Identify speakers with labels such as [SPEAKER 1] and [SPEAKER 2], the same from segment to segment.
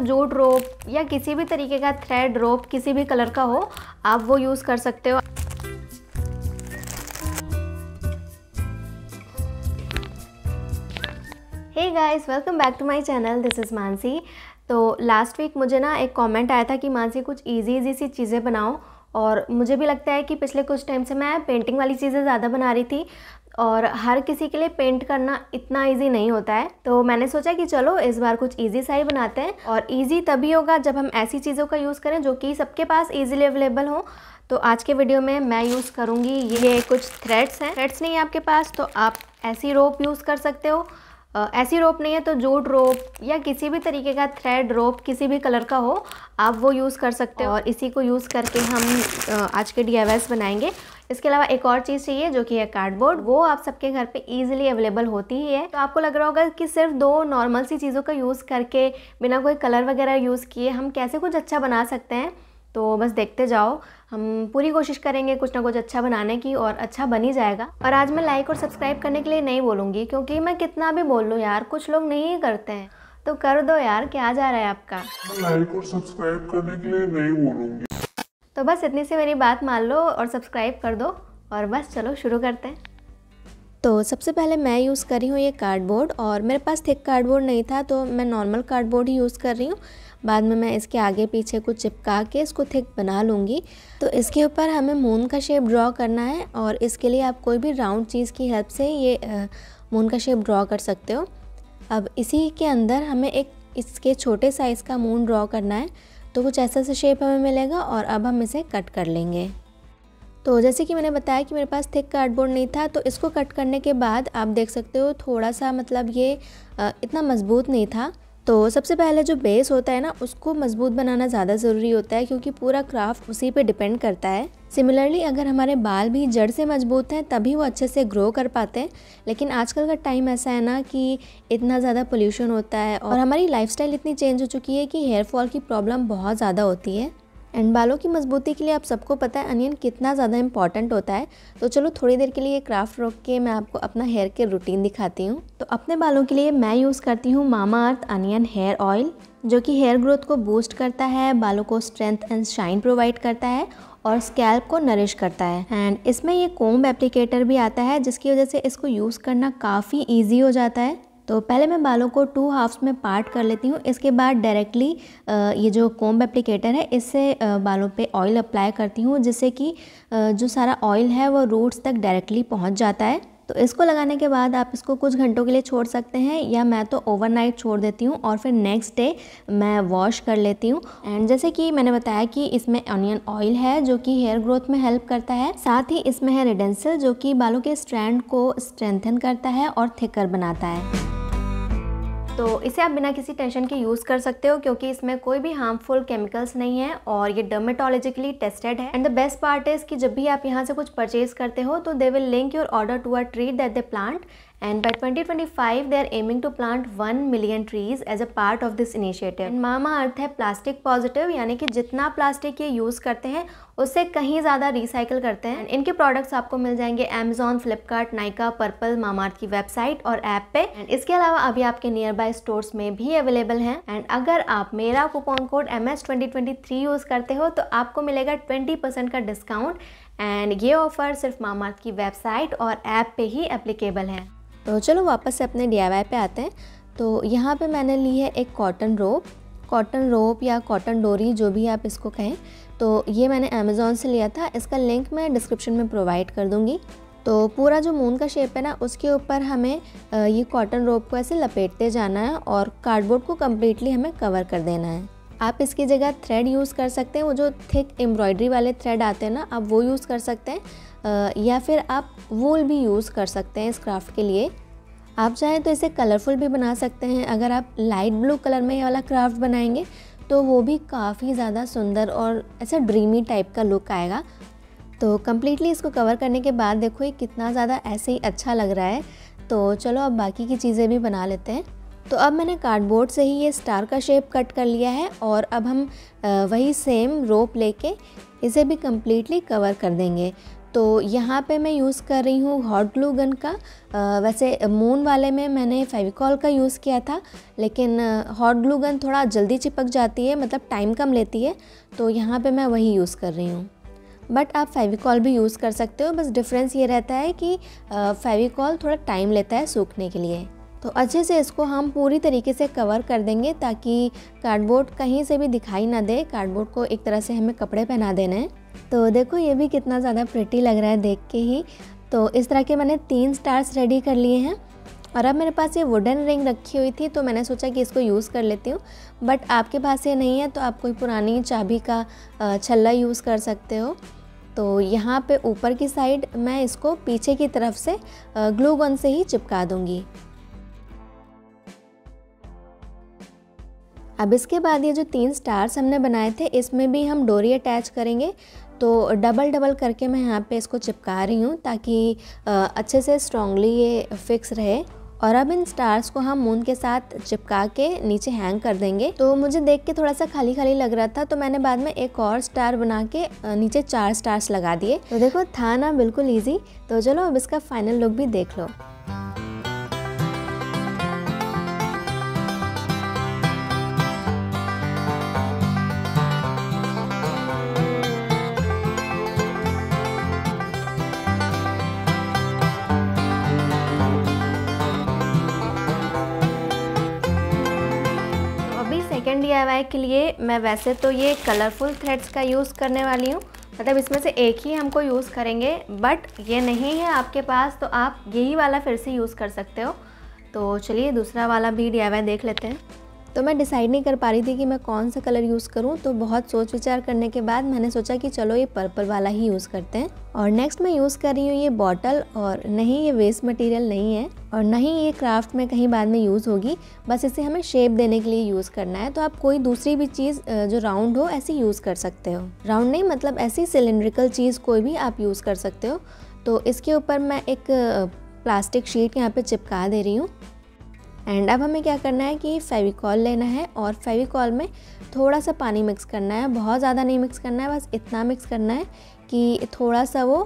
[SPEAKER 1] Jute रोप या किसी भी तरीके का थ्रेड रोप किसी भी कलर का हो, आप वो यूज़ कर सकते हो। Hey guys, welcome back to my channel, this is Mansi. तो लास्ट वीक मुझे ना एक कमेंट आया था कि मानसी कुछ इजी सी चीज़ें बनाओ, और मुझे भी लगता है कि पिछले कुछ टाइम से मैं पेंटिंग वाली चीज़ें ज़्यादा बना रही थी, और हर किसी के लिए पेंट करना इतना इजी नहीं होता है। तो मैंने सोचा कि चलो इस बार कुछ इजी सा ही बनाते हैं, और इजी तभी होगा जब हम ऐसी चीज़ों का यूज़ करें जो कि सबके पास इजीली अवेलेबल हो। तो आज के वीडियो में मैं यूज़ करूँगी ये कुछ थ्रेड्स हैं। थ्रेड्स नहीं है आपके पास तो आप ऐसी रोप यूज़ कर सकते हो। ऐसी रोप नहीं है तो जूट रोप या किसी भी तरीके का थ्रेड रोप किसी भी कलर का हो, आप वो यूज़ कर सकते हो। और इसी को यूज़ करके हम आज के DIYs बनाएंगे। इसके अलावा एक और चीज़ चाहिए जो कि है कार्डबोर्ड। वो आप सबके घर पे इजीली अवेलेबल होती ही है। तो आपको लग रहा होगा कि सिर्फ दो नॉर्मल सी चीज़ों का यूज़ करके बिना कोई कलर वगैरह यूज़ किए हम कैसे कुछ अच्छा बना सकते हैं। तो बस देखते जाओ, हम पूरी कोशिश करेंगे कुछ ना कुछ अच्छा बनाने की, और अच्छा बन ही जाएगा। और आज मैं लाइक और सब्सक्राइब करने के लिए नहीं बोलूँगी, क्योंकि मैं कितना भी बोल लूँ यार, कुछ लोग नहीं करते हैं। तो कर दो यार, क्या जा रहा है आपका।
[SPEAKER 2] लाइक और सब्सक्राइब करने के लिए नहीं बोलूँगी।
[SPEAKER 1] तो बस इतनी सी मेरी बात मान लो और सब्सक्राइब कर दो, और बस चलो शुरू करते हैं। तो सबसे पहले मैं यूज़ कर रही हूँ ये कार्डबोर्ड, और मेरे पास थिक कार्डबोर्ड नहीं था तो मैं नॉर्मल कार्डबोर्ड ही यूज़ कर रही हूँ। बाद में मैं इसके आगे पीछे कुछ चिपका के इसको थिक बना लूँगी। तो इसके ऊपर हमें मून का शेप ड्रॉ करना है, और इसके लिए आप कोई भी राउंड चीज़ की हेल्प से ये मून का शेप ड्रॉ कर सकते हो। अब इसी के अंदर हमें एक इसके छोटे साइज़ का मून ड्रॉ करना है, तो कुछ ऐसा सा शेप हमें मिलेगा, और अब हम इसे कट कर लेंगे। तो जैसे कि मैंने बताया कि मेरे पास थिक कार्डबोर्ड नहीं था, तो इसको कट करने के बाद आप देख सकते हो थोड़ा सा मतलब ये इतना मज़बूत नहीं था। तो सबसे पहले जो बेस होता है ना, उसको मज़बूत बनाना ज़्यादा ज़रूरी होता है, क्योंकि पूरा क्राफ्ट उसी पे डिपेंड करता है। सिमिलरली अगर हमारे बाल भी जड़ से मजबूत हैं तभी वो अच्छे से ग्रो कर पाते हैं। लेकिन आजकल का टाइम ऐसा है ना कि इतना ज़्यादा पोल्यूशन होता है, और हमारी लाइफस्टाइल इतनी चेंज हो चुकी है कि हेयर फॉल की प्रॉब्लम बहुत ज़्यादा होती है। एंड बालों की मजबूती के लिए आप सबको पता है अनियन कितना ज़्यादा इंपॉर्टेंट होता है। तो चलो थोड़ी देर के लिए ये क्राफ्ट रोक के मैं आपको अपना हेयर के रूटीन दिखाती हूँ। तो अपने बालों के लिए मैं यूज़ करती हूँ मामाअर्थ अनियन हेयर ऑयल, जो कि हेयर ग्रोथ को बूस्ट करता है, बालों को स्ट्रेंथ एंड शाइन प्रोवाइड करता है, और स्कैल्प को नरिश करता है। एंड इसमें ये कोम्ब एप्लीकेटर भी आता है, जिसकी वजह से इसको यूज़ करना काफ़ी ईजी हो जाता है। तो पहले मैं बालों को 2 हाफ्स में पार्ट कर लेती हूँ। इसके बाद डायरेक्टली ये जो कोम्ब एप्लीकेटर है इससे बालों पे ऑयल अप्लाई करती हूँ, जिससे कि जो सारा ऑयल है वो रूट्स तक डायरेक्टली पहुँच जाता है। तो इसको लगाने के बाद आप इसको कुछ घंटों के लिए छोड़ सकते हैं, या मैं तो ओवरनाइट छोड़ देती हूँ और फिर नेक्स्ट डे मैं वॉश कर लेती हूँ। एंड जैसे कि मैंने बताया कि इसमें अनियन ऑयल है जो कि हेयर ग्रोथ में हेल्प करता है, साथ ही इसमें है रेडेंसिल जो कि बालों के स्ट्रैंड को स्ट्रेंथन करता है और थिकर बनाता है। तो इसे आप बिना किसी टेंशन के यूज़ कर सकते हो, क्योंकि इसमें कोई भी हार्मफुल केमिकल्स नहीं है, और ये डर्मेटोलॉजिकली टेस्टेड है। And the best part is कि जब भी आप यहाँ से कुछ परचेज करते हो तो they will link your order to a tree that they plant, and by 2025 they are aiming to plant 1 million trees as a part of this initiative. and Mamaearth है प्लास्टिक पॉजिटिव, यानी कि जितना प्लास्टिक ये use करते हैं उससे कहीं ज़्यादा रिसाइकिल करते हैं। इनके प्रोडक्ट्स आपको मिल जाएंगे अमेजॉन, फ्लिपकार्ट, नाइका, पर्पल, मामाअर्थ की वेबसाइट और ऐप पे। एंड इसके अलावा अभी आपके नियर बाय स्टोर्स में भी अवेलेबल हैं। एंड अगर आप मेरा कूपन कोड MS2023 यूज़ करते हो तो आपको मिलेगा 20% का डिस्काउंट। एंड ये ऑफर सिर्फ मामाअर्थ की वेबसाइट और ऐप पे ही एप्लीकेबल है। तो चलो वापस से अपने DIY पे आते हैं। तो यहाँ पे मैंने ली है एक कॉटन रोप या कॉटन डोरी, जो भी आप इसको कहें। तो ये मैंने अमेज़ॉन से लिया था, इसका लिंक मैं डिस्क्रिप्शन में प्रोवाइड कर दूँगी। तो पूरा जो मून का शेप है ना, उसके ऊपर हमें ये कॉटन रोप को ऐसे लपेटते जाना है, और कार्डबोर्ड को कम्प्लीटली हमें कवर कर देना है। आप इसकी जगह थ्रेड यूज़ कर सकते हैं, वो जो थिक एम्ब्रॉयडरी वाले थ्रेड आते हैं ना, आप वो यूज़ कर सकते हैं, या फिर आप वूल भी यूज़ कर सकते हैं इस क्राफ्ट के लिए। आप चाहें तो इसे कलरफुल भी बना सकते हैं। अगर आप लाइट ब्लू कलर में ये वाला क्राफ्ट बनाएंगे तो वो भी काफ़ी ज़्यादा सुंदर और ऐसा ड्रीमी टाइप का लुक आएगा। तो कम्प्लीटली इसको कवर करने के बाद देखो ये कितना ज़्यादा ऐसे ही अच्छा लग रहा है। तो चलो अब बाकी की चीज़ें भी बना लेते हैं। तो अब मैंने कार्डबोर्ड से ही ये स्टार का शेप कट कर लिया है, और अब हम वही सेम रोप लेके इसे भी कम्प्लीटली कवर कर देंगे। तो यहाँ पे मैं यूज़ कर रही हूँ हॉट ग्लू गन का। वैसे मून वाले में मैंने फेविकॉल का यूज़ किया था, लेकिन हॉट ग्लू गन थोड़ा जल्दी चिपक जाती है, मतलब टाइम कम लेती है, तो यहाँ पे मैं वही यूज़ कर रही हूँ। बट आप फेविकॉल भी यूज़ कर सकते हो, बस डिफरेंस ये रहता है कि फेविकॉल थोड़ा टाइम लेता है सूखने के लिए। तो अच्छे से इसको हम पूरी तरीके से कवर कर देंगे ताकि कार्डबोर्ड कहीं से भी दिखाई ना दे। कार्डबोर्ड को एक तरह से हमें कपड़े पहना देने हैं। तो देखो ये भी कितना ज़्यादा प्रिटी लग रहा है देख के ही। तो इस तरह के मैंने 3 स्टार्स रेडी कर लिए हैं और अब मेरे पास ये वुडन रिंग रखी हुई थी, तो मैंने सोचा कि इसको यूज़ कर लेती हूँ। बट आपके पास ये नहीं है तो आप कोई पुरानी चाबी का छल्ला यूज़ कर सकते हो। तो यहाँ पे ऊपर की साइड मैं इसको पीछे की तरफ से ग्लू गन से ही चिपका दूँगी। अब इसके बाद ये जो 3 स्टार्स हमने बनाए थे इसमें भी हम डोरी अटैच करेंगे। तो डबल करके मैं यहाँ पे इसको चिपका रही हूँ ताकि अच्छे से स्ट्रॉन्गली ये फिक्स रहे। और अब इन स्टार्स को हम मून के साथ चिपका के नीचे हैंग कर देंगे। तो मुझे देख के थोड़ा सा खाली खाली लग रहा था, तो मैंने बाद में एक और स्टार बना के नीचे 4 स्टार्स लगा दिए। तो देखो था ना बिल्कुल ईजी। तो चलो अब इसका फाइनल लुक भी देख लो। सेकेंड DIY के लिए मैं वैसे तो ये कलरफुल थ्रेड्स का यूज़ करने वाली हूँ, मतलब इसमें से एक ही हमको यूज़ करेंगे। बट ये नहीं है आपके पास तो आप यही वाला फिर से यूज़ कर सकते हो। तो चलिए दूसरा वाला भी DIY देख लेते हैं। तो मैं डिसाइड नहीं कर पा रही थी कि मैं कौन सा कलर यूज़ करूं, तो बहुत सोच विचार करने के बाद मैंने सोचा कि चलो ये पर्पल वाला ही यूज़ करते हैं। और नेक्स्ट मैं यूज़ कर रही हूँ ये बॉटल, और नहीं ये वेस्ट मटेरियल नहीं है और नहीं ये क्राफ्ट में कहीं बाद में यूज़ होगी, बस इसे हमें शेप देने के लिए यूज़ करना है। तो आप कोई दूसरी भी चीज़ जो राउंड हो ऐसे यूज़ कर सकते हो। राउंड नहीं मतलब ऐसी सिलेंड्रिकल चीज़ कोई भी आप यूज़ कर सकते हो। तो इसके ऊपर मैं एक प्लास्टिक शीट यहाँ पे चिपका दे रही हूँ। एंड अब हमें क्या करना है कि फेविकॉल लेना है और फेविकॉल में थोड़ा सा पानी मिक्स करना है, बहुत ज़्यादा नहीं मिक्स करना है, बस इतना मिक्स करना है कि थोड़ा सा वो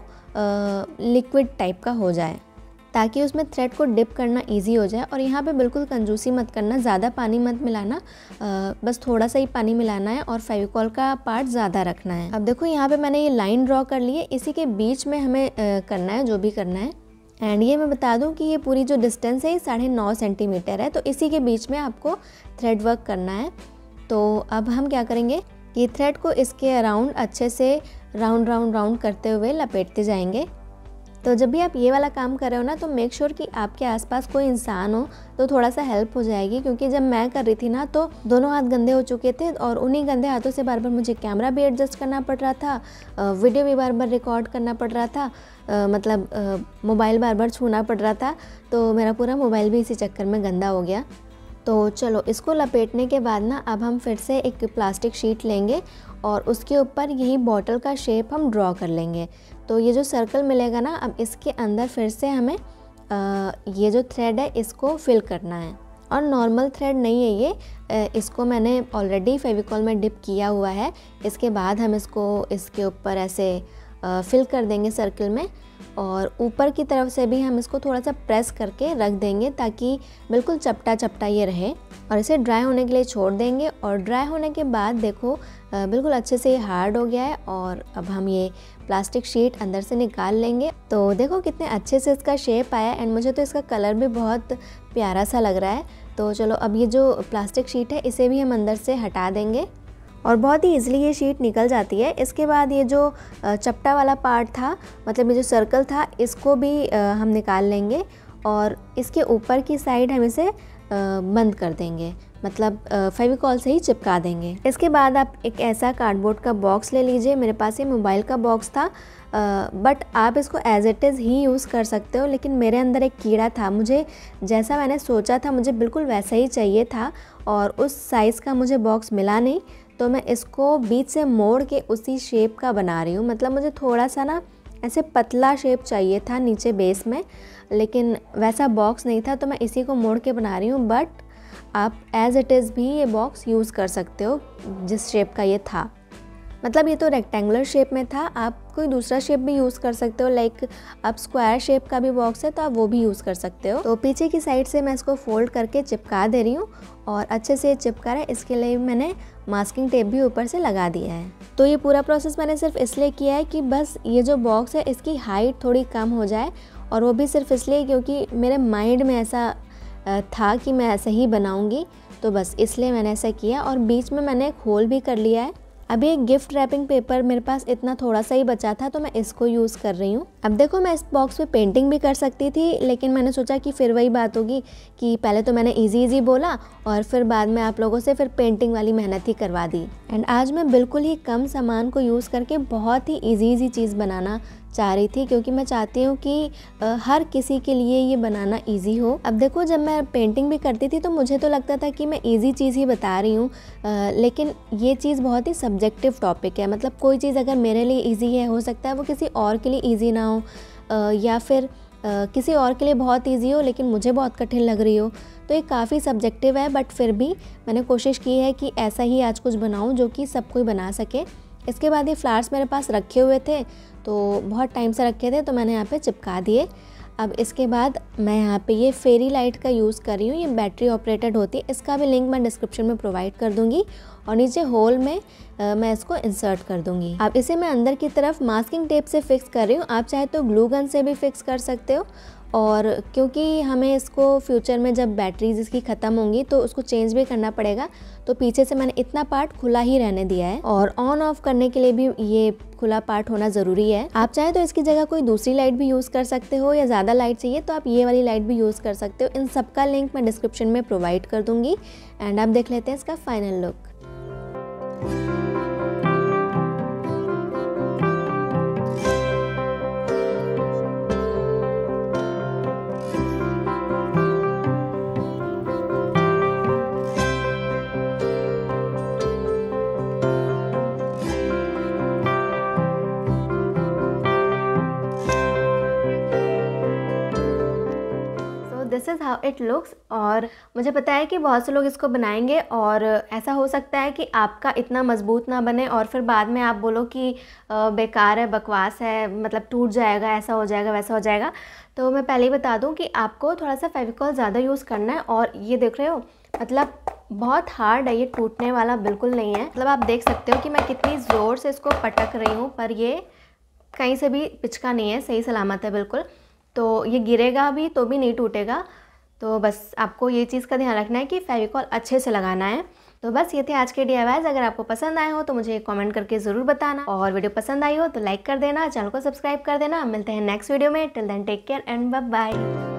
[SPEAKER 1] लिक्विड टाइप का हो जाए, ताकि उसमें थ्रेड को डिप करना इजी हो जाए। और यहाँ पे बिल्कुल कंजूसी मत करना, ज़्यादा पानी मत मिलाना, बस थोड़ा सा ही पानी मिलाना है और फेविकॉल का पार्ट ज़्यादा रखना है। अब देखो यहाँ पे मैंने ये लाइन ड्रॉ कर ली है, इसी के बीच में हमें करना है जो भी करना है। एंड ये मैं बता दूं कि ये पूरी जो डिस्टेंस है 9.5 सेंटीमीटर है, तो इसी के बीच में आपको थ्रेड वर्क करना है। तो अब हम क्या करेंगे कि थ्रेड को इसके अराउंड अच्छे से राउंड करते हुए लपेटते जाएंगे। तो जब भी आप ये वाला काम कर रहे हो ना, तो मेक श्योर कि आपके आसपास कोई इंसान हो तो थोड़ा सा हेल्प हो जाएगी, क्योंकि जब मैं कर रही थी ना तो दोनों हाथ गंदे हो चुके थे और उन्हीं गंदे हाथों से बार बार मुझे कैमरा भी एडजस्ट करना पड़ रहा था, वीडियो भी बार बार रिकॉर्ड करना पड़ रहा था, मतलब मोबाइल बार बार छूना पड़ रहा था। तो मेरा पूरा मोबाइल भी इसी चक्कर में गंदा हो गया। तो चलो इसको लपेटने के बाद ना अब हम फिर से एक प्लास्टिक शीट लेंगे और उसके ऊपर यही बॉटल का शेप हम ड्रॉ कर लेंगे। तो ये जो सर्कल मिलेगा ना, अब इसके अंदर फिर से हमें ये जो थ्रेड है इसको फिल करना है। और नॉर्मल थ्रेड नहीं है ये, इसको मैंने ऑलरेडी फेविकॉल में डिप किया हुआ है। इसके बाद हम इसको इसके ऊपर ऐसे फिल कर देंगे सर्कल में, और ऊपर की तरफ से भी हम इसको थोड़ा सा प्रेस करके रख देंगे ताकि बिल्कुल चपटा चपटा ये रहे। और इसे ड्राई होने के लिए छोड़ देंगे। और ड्राई होने के बाद देखो बिल्कुल अच्छे से ये हार्ड हो गया है। और अब हम ये प्लास्टिक शीट अंदर से निकाल लेंगे। तो देखो कितने अच्छे से इसका शेप आया, एंड मुझे तो इसका कलर भी बहुत प्यारा सा लग रहा है। तो चलो अब ये जो प्लास्टिक शीट है इसे भी हम अंदर से हटा देंगे और बहुत ही ईजिली ये शीट निकल जाती है। इसके बाद ये जो चपटा वाला पार्ट था, मतलब ये जो सर्कल था, इसको भी हम निकाल लेंगे और इसके ऊपर की साइड हम इसे बंद कर देंगे, मतलब फेविकॉल से ही चिपका देंगे। इसके बाद आप एक ऐसा कार्डबोर्ड का बॉक्स ले लीजिए। मेरे पास ये मोबाइल का बॉक्स था, बट आप इसको एज इट इज़ ही यूज़ कर सकते हो, लेकिन मेरे अंदर एक कीड़ा था, मुझे जैसा मैंने सोचा था मुझे बिल्कुल वैसा ही चाहिए था और उस साइज़ का मुझे बॉक्स मिला नहीं। तो मैं इसको बीच से मोड़ के उसी शेप का बना रही हूँ। मतलब मुझे थोड़ा सा ना ऐसे पतला शेप चाहिए था नीचे बेस में, लेकिन वैसा बॉक्स नहीं था, तो मैं इसी को मोड़ के बना रही हूँ। बट आप एज इट इज़ भी ये बॉक्स यूज़ कर सकते हो जिस शेप का ये था। मतलब ये तो रेक्टेंगुलर शेप में था, आप कोई दूसरा शेप भी यूज़ कर सकते हो, लाइक आप स्क्वायर शेप का भी बॉक्स है तो आप वो भी यूज़ कर सकते हो। तो पीछे की साइड से मैं इसको फोल्ड करके चिपका दे रही हूँ और अच्छे से चिपका रहा है, इसके लिए मैंने मास्किंग टेप भी ऊपर से लगा दिया है। तो ये पूरा प्रोसेस मैंने सिर्फ इसलिए किया है कि बस ये जो बॉक्स है इसकी हाइट थोड़ी कम हो जाए, और वो भी सिर्फ इसलिए क्योंकि मेरे माइंड में ऐसा था कि मैं ऐसे ही बनाऊंगी, तो बस इसलिए मैंने ऐसा किया। और बीच में मैंने एक होल भी कर लिया है। अभी एक गिफ्ट रैपिंग पेपर मेरे पास इतना थोड़ा सा ही बचा था तो मैं इसको यूज़ कर रही हूँ। अब देखो मैं इस बॉक्स पे पेंटिंग भी कर सकती थी, लेकिन मैंने सोचा कि फिर वही बात होगी कि पहले तो मैंने इजी बोला और फिर बाद में आप लोगों से फिर पेंटिंग वाली मेहनत ही करवा दी। एंड आज मैं बिल्कुल ही कम सामान को यूज़ करके बहुत ही ईजी चीज़ बनाना चाह रही थी, क्योंकि मैं चाहती हूँ कि हर किसी के लिए ये बनाना इजी हो। अब देखो जब मैं पेंटिंग भी करती थी तो मुझे तो लगता था कि मैं इजी चीज़ ही बता रही हूँ, लेकिन ये चीज़ बहुत ही सब्जेक्टिव टॉपिक है। मतलब कोई चीज़ अगर मेरे लिए इजी है, हो सकता है वो किसी और के लिए इजी ना हो, या फिर किसी और के लिए बहुत इजी हो लेकिन मुझे बहुत कठिन लग रही हो। तो ये काफ़ी सब्जेक्टिव है, बट फिर भी मैंने कोशिश की है कि ऐसा ही आज कुछ बनाऊँ जो कि सब कोई बना सके। इसके बाद ये फ्लावर्स मेरे पास रखे हुए थे, तो बहुत टाइम से रखे थे, तो मैंने यहाँ पे चिपका दिए। अब इसके बाद मैं यहाँ पे ये फेरी लाइट का यूज़ कर रही हूँ, ये बैटरी ऑपरेटेड होती है। इसका भी लिंक मैं डिस्क्रिप्शन में प्रोवाइड कर दूँगी और नीचे होल में मैं इसको इंसर्ट कर दूँगी। अब इसे मैं अंदर की तरफ मास्किंग टेप से फिक्स कर रही हूँ, आप चाहे तो ग्लू गन से भी फिक्स कर सकते हो। और क्योंकि हमें इसको फ्यूचर में जब बैटरीज इसकी ख़त्म होंगी तो उसको चेंज भी करना पड़ेगा, तो पीछे से मैंने इतना पार्ट खुला ही रहने दिया है। और ऑन ऑफ करने के लिए भी ये खुला पार्ट होना ज़रूरी है। आप चाहे तो इसकी जगह कोई दूसरी लाइट भी यूज़ कर सकते हो, या ज़्यादा लाइट चाहिए तो आप ये वाली लाइट भी यूज़ कर सकते हो। इन सब का लिंक मैं डिस्क्रिप्शन में प्रोवाइड कर दूँगी। एंड अब देख लेते हैं इसका final look. This is how it looks. और मुझे पता है कि बहुत से लोग इसको बनाएंगे और ऐसा हो सकता है कि आपका इतना मजबूत ना बने और फिर बाद में आप बोलो कि बेकार है, बकवास है, मतलब टूट जाएगा, ऐसा हो जाएगा, वैसा हो जाएगा। तो मैं पहले ही बता दूं कि आपको थोड़ा सा फेविकॉल ज़्यादा यूज़ करना है। और ये देख रहे हो, मतलब बहुत हार्ड है, ये टूटने वाला बिल्कुल नहीं है। मतलब आप देख सकते हो कि मैं कितनी ज़ोर से इसको पटक रही हूँ, पर ये कहीं से भी पिचका नहीं है, सही सलामत है बिल्कुल। तो ये गिरेगा भी तो भी नहीं टूटेगा। तो बस आपको ये चीज़ का ध्यान रखना है कि फेविकॉल अच्छे से लगाना है। तो बस ये थे आज के DIYs। अगर आपको पसंद आए हो तो मुझे कमेंट करके ज़रूर बताना, और वीडियो पसंद आई हो तो लाइक कर देना, चैनल को सब्सक्राइब कर देना। मिलते हैं नेक्स्ट वीडियो में। Till then take care and bye bye.